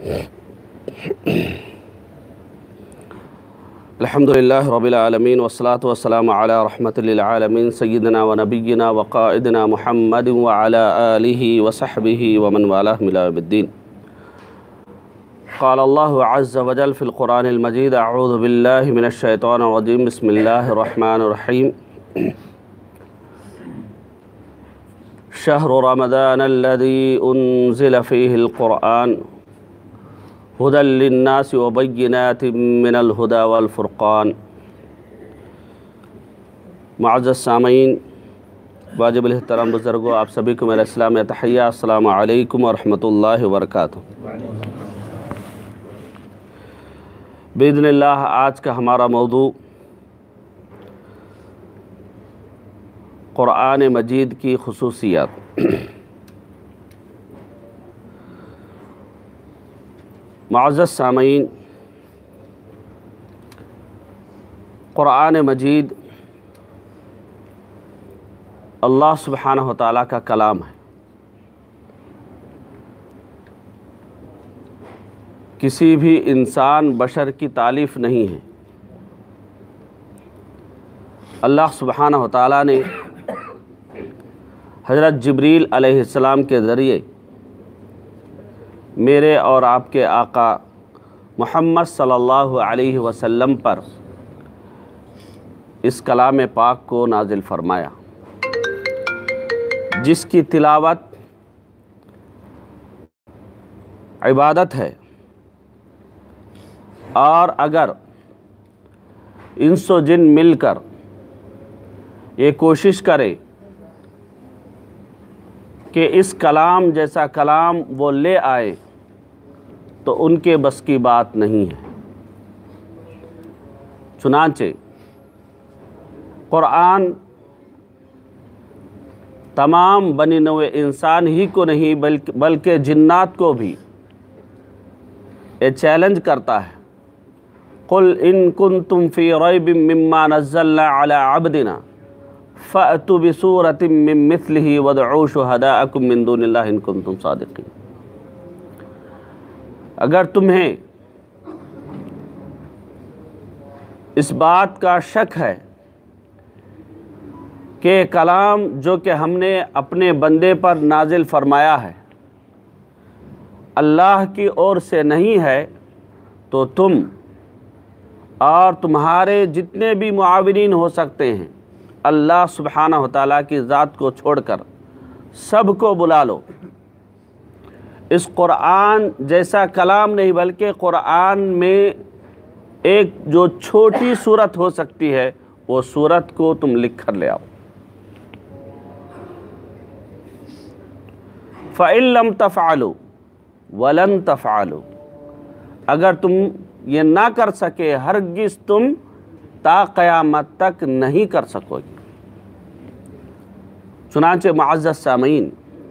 الحمدللہ رب العالمین والصلاة والسلام علی رحمت للعالمین سیدنا و نبینا و قائدنا محمد وعلی آلہ وصحبہ ومن والاہ الی یوم الدین۔ قال اللہ عز وجل فی القرآن المجید اعوذ باللہ من الشیطان الرجیم بسم اللہ الرحمن الرحیم۔ شہر رمضان الذی انزل فیہ القرآن ہدی للناس وبینات من الہدی والفرقان۔ معزز سامعین، واجب الاحترام بزرگوں، آپ سبھی کو میرا اسلامی تحیہ، السلام علیکم ورحمۃ اللہ وبرکاتہ۔ باذن اللہ آج کا ہمارا موضوع قرآن مجید کی خصوصیات۔ معزز سامعین، قرآن مجید اللہ سبحانہ و تعالیٰ کا کلام ہے۔ کسی بھی انسان بشر کی تالیف نہیں ہے۔ اللہ سبحانہ و تعالیٰ نے حضرت جبریل علیہ السلام کے ذریعے میرے اور آپ کے آقا محمد صلی اللہ علیہ وسلم پر اس کلام پاک کو نازل فرمایا، جس کی تلاوت عبادت ہے، اور اگر انس و جن مل کر یہ کوشش کرے کہ اس کلام جیسا کلام وہ لے آئے تو ان کے بس کی بات نہیں ہے۔ چنانچہ قرآن تمام بنی نوع انسان ہی کو نہیں بلکہ جنات کو بھی یہ چیلنج کرتا ہے، قُلْ إِن كُنتُمْ فِي رَيْبٍ مِّمَّا نَزَّلْنَا عَلَىٰ عَبْدِنَا فَأْتُوا بِسُورَةٍ مِّن مِّثْلِهِ وَادْعُوا شُهَدَاءَكُم مِّن دُونِ اللَّهِ إِن كُنتُمْ صَادِقِينَ۔ اگر تمہیں اس بات کا شک ہے کہ کلام جو کہ ہم نے اپنے بندے پر نازل فرمایا ہے اللہ کی اور سے نہیں ہے، تو تم اور تمہارے جتنے بھی معاونین ہو سکتے ہیں اللہ سبحانہ و تعالیٰ کی ذات کو چھوڑ کر سب کو بلا لو۔ اس قرآن جیسا کلام نہیں بلکہ قرآن میں ایک جو چھوٹی صورت ہو سکتی ہے وہ صورت کو تم لکھ کر لے آؤ۔ فَإِن لَمْ تَفْعَلُوا وَلَن تَفْعَلُوا، اگر تم یہ نہ کر سکے ہرگز تم تا قیامت تک نہیں کر سکو گے۔ چنانچہ معزز سامعین،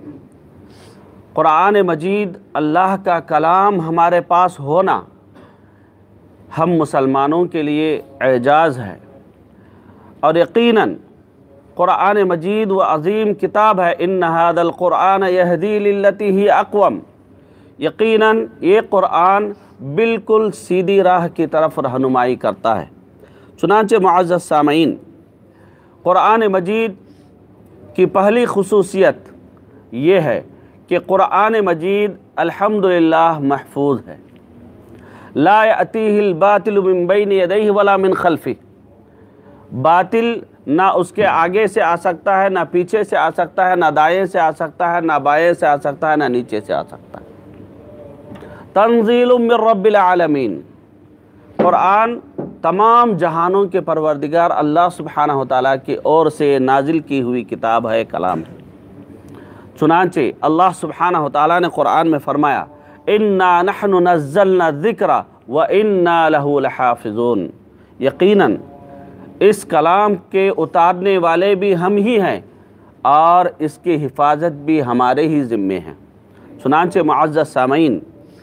قرآن مجید اللہ کا کلام ہمارے پاس ہونا ہم مسلمانوں کے لیے اعجاز ہے، اور یقیناً قرآن مجید و عظیم کتاب ہے۔ ان ھذا القرآن یہدی للتی ہی اقوم، یقیناً یہ قرآن بالکل سیدھی راہ کی طرف رہنمائی کرتا ہے۔ چنانچہ معزز سامعین، قرآن مجید کی پہلی خصوصیت یہ ہے کہ قرآن مجید الحمدللہ محفوظ ہے۔ لا یأتیہ الباطل من بین یدیہ ولا من خلفہ، باطل نہ اس کے آگے سے آ سکتا ہے، نہ پیچھے سے آ سکتا ہے، نہ دائیں سے آ سکتا ہے، نہ بائیں سے آ سکتا ہے، نہ نیچے سے آ سکتا ہے۔ تنزیل من رب العالمین، قرآن تمام جہانوں کے پروردگار اللہ سبحانہ و تعالیٰ کی اور سے نازل کی ہوئی کتاب ہے، کلام ہے۔ چنانچہ اللہ سبحانہ و تعالیٰ نے قرآن میں فرمایا اِنَّا نَحْنُ نَزَّلْنَا الذِّكْرَ وَإِنَّا لَهُ لَحَافِظُونَ، یقیناً اس کلام کے اتارنے والے بھی ہم ہی ہیں اور اس کی حفاظت بھی ہمارے ہی ذمے ہیں۔ چنانچہ معزز سامعین،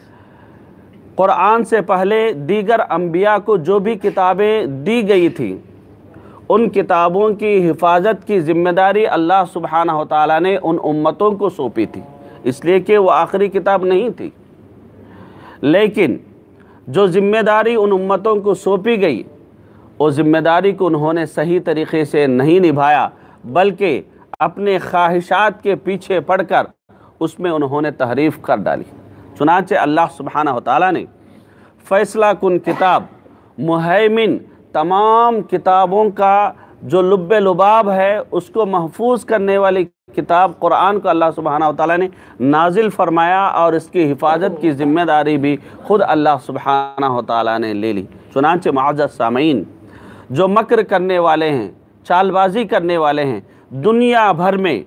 قرآن سے پہلے دیگر انبیاء کو جو بھی کتابیں دی گئی تھیں ان کتابوں کی حفاظت کی ذمہ داری اللہ سبحانہ و تعالیٰ نے ان امتوں کو سونپی تھی، اس لیے کہ وہ آخری کتاب نہیں تھی۔ لیکن جو ذمہ داری ان امتوں کو سونپی گئی وہ ذمہ داری کو انہوں نے صحیح طریقے سے نہیں نبھایا، بلکہ اپنے خواہشات کے پیچھے پڑ کر اس میں انہوں نے تحریف کر ڈالی۔ چنانچہ اللہ سبحانہ وتعالیٰ نے فیصلہ کن کتاب، مہیمن، تمام کتابوں کا جو لب لباب ہے اس کو محفوظ کرنے والی کتاب قرآن کو اللہ سبحانہ وتعالیٰ نے نازل فرمایا، اور اس کی حفاظت کی ذمہ داری بھی خود اللہ سبحانہ وتعالیٰ نے لے لی۔ چنانچہ معزز سامعین، جو مکر کرنے والے ہیں، چال بازی کرنے والے ہیں، دنیا بھر میں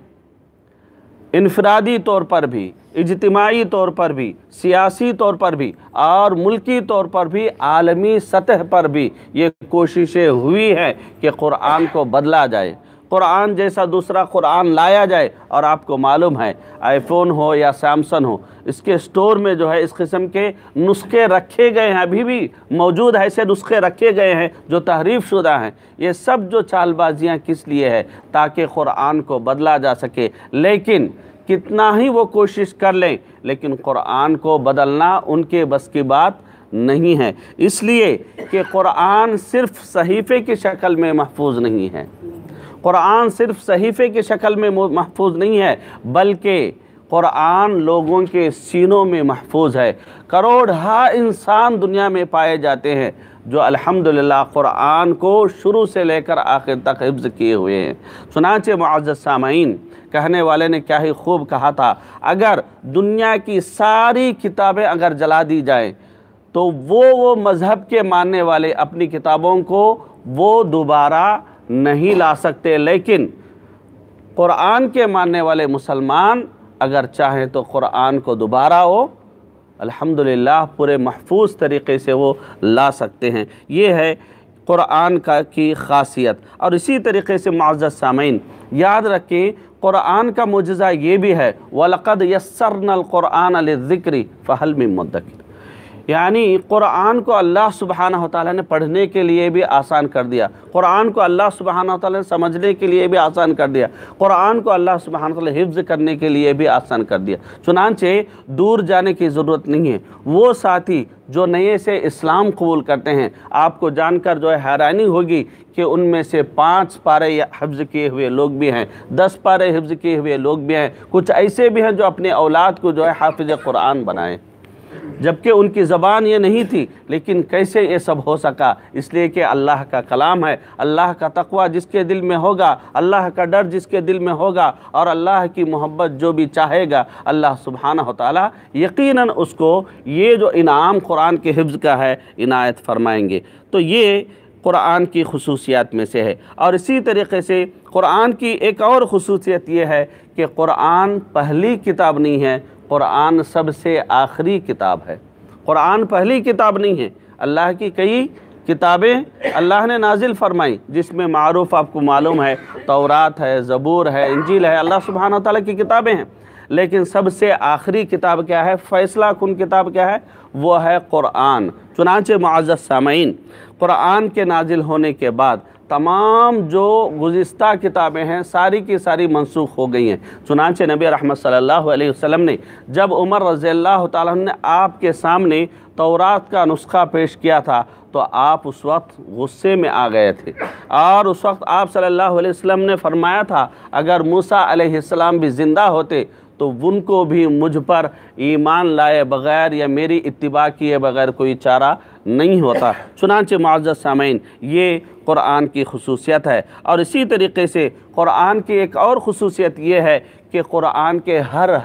انفرادی طور پر بھی، اجتماعی طور پر بھی، سیاسی طور پر بھی، اور ملکی طور پر بھی، عالمی سطح پر بھی یہ کوششیں ہوئی ہیں کہ قرآن کو بدلا جائے، قرآن جیسا دوسرا قرآن لایا جائے۔ اور آپ کو معلوم ہے آئی فون ہو یا سیمسنگ ہو، اس کے سٹور میں جو ہے اس قسم کے نسخے رکھے گئے ہیں، ابھی بھی موجود ہے، ایسے نسخے رکھے گئے ہیں جو تحریف شدہ ہیں۔ یہ سب جو چال بازیاں کس لیے ہے؟ تاکہ قرآن کو بدلا جا سکے، لیکن کتنا ہی وہ کوشش کر لیں لیکن قرآن کو بدلنا ان کے بس کی بات نہیں ہے، اس لیے کہ قرآن صرف صحیفے کی شکل میں محفوظ نہیں ہے، قرآن صرف صحیفے کی شکل میں محفوظ نہیں ہے، بلکہ قرآن لوگوں کے سینوں میں محفوظ ہے۔ کروڑ ہا انسان دنیا میں پائے جاتے ہیں جو الحمدللہ قرآن کو شروع سے لے کر آخر تک حفظ کیے ہوئے ہیں۔ چنانچہ معزز سامعین، کہنے والے نے کیا ہی خوب کہا تھا، اگر دنیا کی ساری کتابیں اگر جلا دی جائیں تو وہ مذہب کے ماننے والے اپنی کتابوں کو وہ دوبارہ نہیں لا سکتے، لیکن قرآن کے ماننے والے مسلمان اگر چاہیں تو قرآن کو دوبارہ وہ الحمدللہ پورے محفوظ طریقے سے وہ لا سکتے ہیں۔ یہ ہے قرآن کی خاصیت۔ اور اسی طریقے سے معزز سامعین، یاد رکھیں قرآن کا معجزہ یہ بھی ہے وَلَقَدْ يَسَّرْنَا الْقُرْآنَ لِلذِّكْرِ فَهَلْ مِن مُدَّكِرٍ، یعنی قرآن کو اللہ سبحانہ وتعالیٰ نے پڑھنے کے لیے بھی آسان کر دیا، قرآن کو اللہ سبحانہ وتعالیٰ نے سمجھنے کے لیے بھی آسان کر دیا، قرآن کو اللہ سبحانہ وتعالیٰ حفظ کرنے کے لیے بھی آسان کر دیا۔ چنانچہ دور جانے کی ضرورت نہیں ہے۔ وہ ساتھی جو نئے سے اسلام قبول کرتے ہیں، آپ کو جان کر جو ہے حیرانی ہوگی کہ ان میں سے 5 پارے حفظ کیے ہوئے لوگ بھی ہیں، 10 پارے حفظ کیے ہوئے لوگ بھی ہیں، کچھ ایسے بھی ہیں جو اپنے اولاد کو جو ہے حافظ قرآن بنائیں، جبکہ ان کی زبان یہ نہیں تھی، لیکن کیسے یہ سب ہو سکا؟ اس لیے کہ اللہ کا کلام ہے، اللہ کا تقوی جس کے دل میں ہوگا، اللہ کا ڈر جس کے دل میں ہوگا، اور اللہ کی محبت جو بھی چاہے گا، اللہ سبحانہ وتعالیٰ یقیناً اس کو یہ جو انعام قرآن کے حفظ کا ہے عنایت فرمائیں گے۔ تو یہ قرآن کی خصوصیات میں سے ہے۔ اور اسی طریقے سے قرآن کی ایک اور خصوصیت یہ ہے کہ قرآن پہلی کتاب نہیں ہے، قرآن سب سے آخری کتاب ہے۔ قرآن پہلی کتاب نہیں ہے، اللہ کی کئی کتابیں اللہ نے نازل فرمائیں، جس میں معروف آپ کو معلوم ہے تورات ہے، زبور ہے، انجیل ہے، اللہ سبحانہ وتعالیٰ کی کتابیں ہیں، لیکن سب سے آخری کتاب کیا ہے؟ فیصلہ کن کتاب کیا ہے؟ وہ ہے قرآن۔ چنانچہ معزز سامعین، قرآن کے نازل ہونے کے بعد تمام جو گزشتہ کتابیں ہیں ساری کی ساری منسوخ ہو گئی ہیں۔ چنانچہ نبی رحمت صلی اللہ علیہ وسلم نے جب عمر رضی اللہ تعالیٰ عنہ نے آپ کے سامنے تورات کا نسخہ پیش کیا تھا تو آپ اس وقت غصے میں آ گئے تھے، اور اس وقت آپ صلی اللہ علیہ وسلم نے فرمایا تھا اگر موسیٰ علیہ السلام بھی زندہ ہوتے تو ان کو بھی مجھ پر ایمان لائے بغیر یا میری اتباع کیے بغیر کوئی چارہ نہیں ہوتا۔ چنانچہ معزز سامعین، یہ قرآن کی خصوصیت ہے۔ اور اسی طریقے سے قرآن کی ایک اور خصوصیت یہ ہے کہ قرآن کے ہر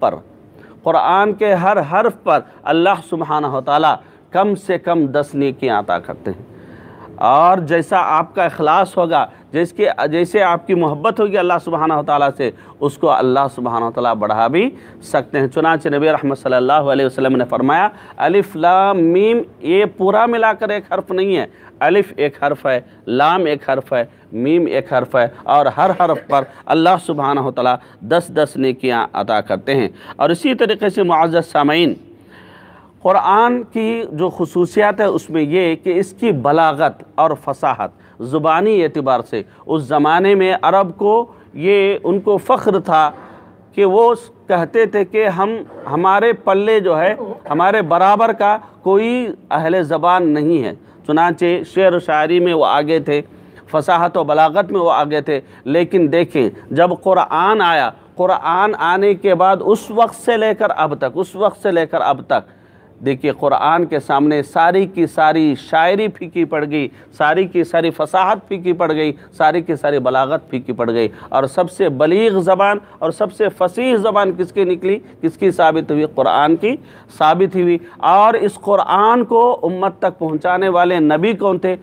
حرف پر اللہ سبحانہ وتعالیٰ کم سے کم 10 نیکیاں عطا کرتے ہیں، اور جیسا آپ کا اخلاص ہوگا، جیسے آپ کی محبت ہوگی اللہ سبحانہ وتعالیٰ سے، اس کو اللہ سبحانہ وتعالیٰ بڑھا بھی سکتے ہیں۔ چنانچہ نبی رحمت صلی اللہ علیہ وسلم نے فرمایا الف لام میم، یہ پورا ملا کر ایک حرف نہیں ہے، الف ایک حرف ہے، لام ایک حرف ہے، میم ایک حرف ہے، اور ہر حرف پر اللہ سبحانہ وتعالیٰ 10 نیکیاں عطا کرتے ہیں۔ اور اسی طریقے سے معزز سامعین، قرآن کی جو خصوصیات ہے اس میں یہ کہ اس کی بلاغت اور فصاحت زبانی اعتبار سے اس زمانے میں عرب کو ان کو فخر تھا کہ وہ کہتے تھے کہ ہمارے پلے جو ہے ہمارے برابر کا کوئی اہل زبان نہیں ہے۔ چنانچہ شعر و شاعری میں وہ آگے تھے، فصاحت و بلاغت میں وہ آگے تھے، لیکن دیکھیں جب قرآن آیا، قرآن آنے کے بعد اس وقت سے لے کر اب تک دیکھیے قرآن کے سامنے ساری کی ساری شاعری پھیکی پڑ گئی، ساری کی ساری فصاحت پھیکی پڑ گئی، ساری کی ساری بلاغت پھیکی پڑ گئی، اور سب سے بلیغ زبان اور سب سے فصیح زبان کس کی نکلی، کس کی ثابت ہوئی؟ قرآن کی ثابت ہوئی۔ اور اس قرآن کو امت تک پہنچانے والے نبی کون تھے؟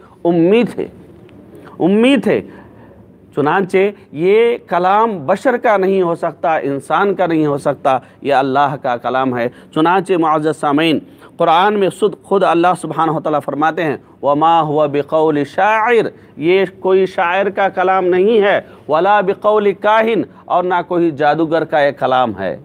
امی تھے۔ چنانچہ یہ کلام بشر کا نہیں ہو سکتا، انسان کا نہیں ہو سکتا، یہ اللہ کا کلام ہے۔ چنانچہ معزز سامعین، قرآن میں خود اللہ سبحانہ وتعالی فرماتے ہیں وَمَا هُوَ بِقَوْلِ شَاعِرٍ، یہ کوئی شاعر کا کلام نہیں ہے، وَلَا بِقَوْلِ کاہن، اور نہ کوئی جادوگر کا ایک کلام ہے۔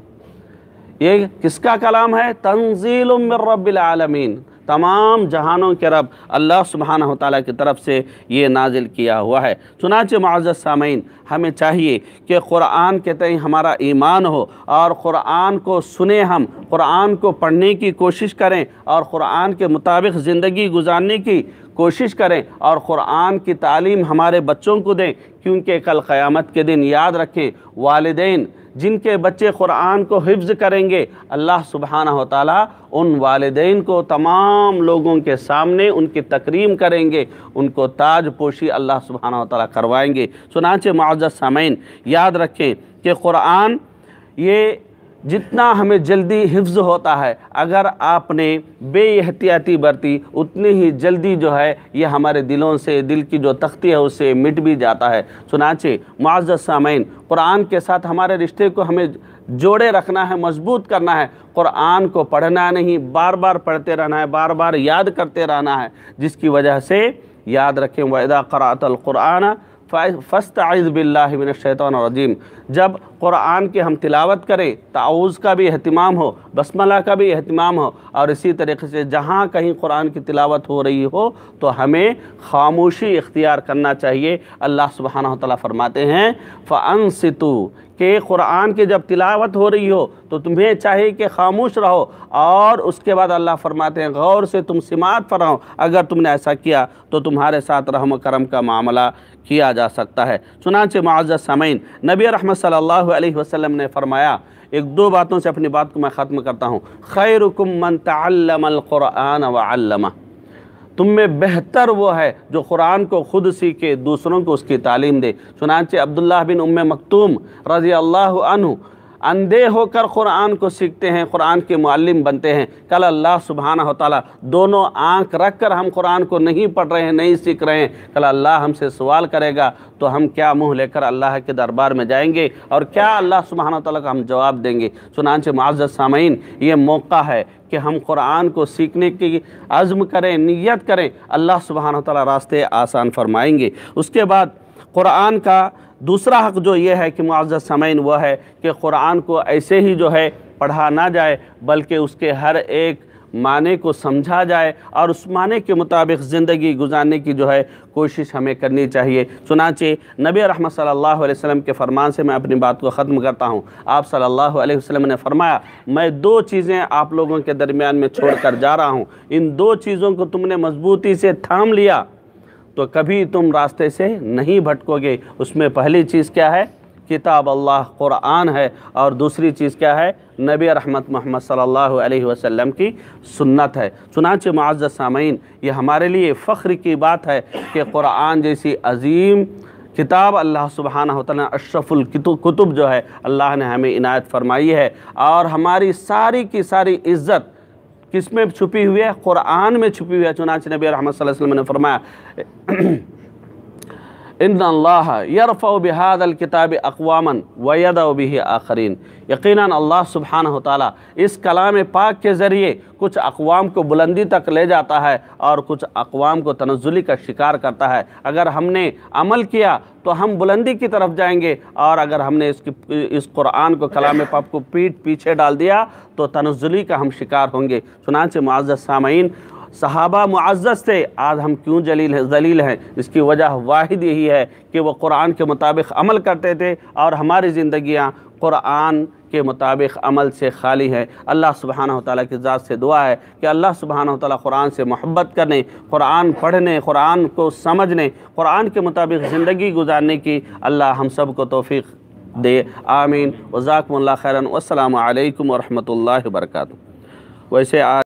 یہ کس کا کلام ہے؟ تنزیل من رب العالمین، تمام جہانوں کے رب اللہ سبحانہ وتعالی کی طرف سے یہ نازل کیا ہوا ہے۔ چنانچہ معزز سامعین، ہمیں چاہیے کہ قرآن کے تئیں ہمارا ایمان ہو اور قرآن کو سنیں، ہم قرآن کو پڑھنے کی کوشش کریں اور قرآن کے مطابق زندگی گزارنے کی کوشش کریں اور قرآن کی تعلیم ہمارے بچوں کو دیں، کیونکہ کل قیامت کے دن یاد رکھیں والدین جن کے بچے قرآن کو حفظ کریں گے، اللہ سبحانہ وتعالی ان والدین کو تمام لوگوں کے سامنے ان کی تکریم کریں گے، ان کو تاج پوشی اللہ سبحانہ وتعالی کروائیں گے۔ چنانچہ معزز سامعین، یاد رکھیں کہ قرآن یہ جتنا ہمیں جلدی حفظ ہوتا ہے، اگر آپ نے بے احتیاطی برتی اتنی ہی جلدی جو ہے یہ ہمارے دلوں سے، دل کی جو تختی ہے اس سے مٹ بھی جاتا ہے۔ چنانچہ معزز سامعین، قرآن کے ساتھ ہمارے رشتے کو ہمیں جوڑے رکھنا ہے، مضبوط کرنا ہے۔ قرآن کو پڑھنا نہیں، بار بار پڑھتے رہنا ہے، بار بار یاد کرتے رہنا ہے، جس کی وجہ سے یاد رکھیں وَإِذَا قَرَأْتَ الْقُرْآنَ فَاسْتَعِذْ بِاللَّهِ مِنَ الشَّيْطَانِ الرَّجِيمِ، جب قرآن کی ہم تلاوت کریں تعوذ کا بھی اہتمام ہو، بسملہ کا بھی اہتمام ہو، اور اسی طریقے سے جہاں کہیں قرآن کی تلاوت ہو رہی ہو تو ہمیں خاموشی اختیار کرنا چاہیے۔ اللہ سبحانہ وتعالی فرماتے ہیں فَأَنصِتُوا، کہ قرآن کی جب تلاوت ہو رہی ہو تو تمہیں چاہیے کہ خاموش رہو، اور اس کے بعد اللہ فرماتے ہیں غور سے تم سماعت فرماؤ، اگر تم نے ایسا کیا تو تمہارے ساتھ رحم و کرم کا معاملہ کیا جا سکتا ہے۔ چنانچہ معزز سامعین، نبی رحمت صلی اللہ علیہ وسلم نے فرمایا، ایک دو باتوں سے اپنی بات کو میں ختم کرتا ہوں، خیرکم من تعلم القرآن وعلمہ، تم میں بہتر وہ ہے جو قرآن کو خود سیکھے، دوسروں کو اس کی تعلیم دے۔ چنانچہ عبداللہ بن ام مکتوم رضی اللہ عنہ اندھے ہو کر قرآن کو سیکھتے ہیں، قرآن کے معلم بنتے ہیں۔ کل اللہ سبحانہ وتعالی دونوں آنکھ رکھ کر ہم قرآن کو نہیں پڑھ رہے ہیں، نہیں سیکھ رہے ہیں، کل اللہ ہم سے سوال کرے گا تو ہم کیا منہ لے کر اللہ کے دربار میں جائیں گے اور کیا اللہ سبحانہ وتعالی کا ہم جواب دیں گے؟ چنانچہ معزز سامعین، یہ موقع ہے کہ ہم قرآن کو سیکھنے کی عزم کریں، نیت کریں، اللہ سبحانہ وتعالی راستے آسان فرمائیں گے۔ اس کے بعد قرآن کا دوسرا حق جو یہ ہے کہ معزز سامعین وہ ہے کہ قرآن کو ایسے ہی جو ہے پڑھا نہ جائے، بلکہ اس کے ہر ایک معنی کو سمجھا جائے اور اس معنی کے مطابق زندگی گزارنے کی جو ہے کوشش ہمیں کرنی چاہیے۔ چنانچہ نبی رحمت صلی اللہ علیہ وسلم کے فرمان سے میں اپنی بات کو ختم کرتا ہوں۔ آپ صلی اللہ علیہ وسلم نے فرمایا، میں دو چیزیں آپ لوگوں کے درمیان میں چھوڑ کر جا رہا ہوں، ان دو چیزوں کو تم نے مضبوطی سے تھام لیا تو کبھی تم راستے سے نہیں بھٹکو گے۔ اس میں پہلی چیز کیا ہے؟ کتاب اللہ قرآن ہے، اور دوسری چیز کیا ہے؟ نبی رحمت محمد صلی اللہ علیہ وسلم کی سنت ہے۔ چنانچہ معزز سامعین، یہ ہمارے لیے فخر کی بات ہے کہ قرآن جیسی عظیم کتاب اللہ سبحانہ وتعالی اشرف الکتب جو ہے اللہ نے ہمیں عنایت فرمائی ہے، اور ہماری ساری کی ساری عزت کس میں چھپی ہوئی ہے؟ قرآن میں چھپی ہوئی ہے۔ چنانچہ نبی رحمت صلی اللہ علیہ وسلم نے فرمایا ان اللہ یرفع بہذا الکتاب اقواما ویضع بہ آخرین، یقیناً اللہ سبحانہ وتعالی اس کلام پاک کے ذریعے کچھ اقوام کو بلندی تک لے جاتا ہے اور کچھ اقوام کو تنزلی کا شکار کرتا ہے۔ اگر ہم نے عمل کیا تو ہم بلندی کی طرف جائیں گے، اور اگر ہم نے اس قرآن کو کلام پاک کو پیچھے ڈال دیا تو تنزلی کا ہم شکار ہوں گے۔ چنانچہ معزز سامعین، صحابہ معزز تھے، آج ہم کیوں ذلیل ہیں؟ اس کی وجہ واحد یہی ہے کہ وہ قرآن کے مطابق عمل کرتے تھے، اور ہماری زندگیاں قرآن کے مطابق عمل سے خالی ہے۔ اللہ سبحانہ و تعالیٰ کی ذات سے دعا ہے کہ اللہ سبحانہ و تعالیٰ قرآن سے محبت کرنے، قرآن پڑھنے، قرآن کو سمجھنے، قرآن کے مطابق زندگی گزارنے کی اللہ ہم سب کو توفیق دے، آمین۔ وجزاکم اللہ خیراً، والسلام علیکم ورحمۃ اللہ وبرکاتہ۔ ویسے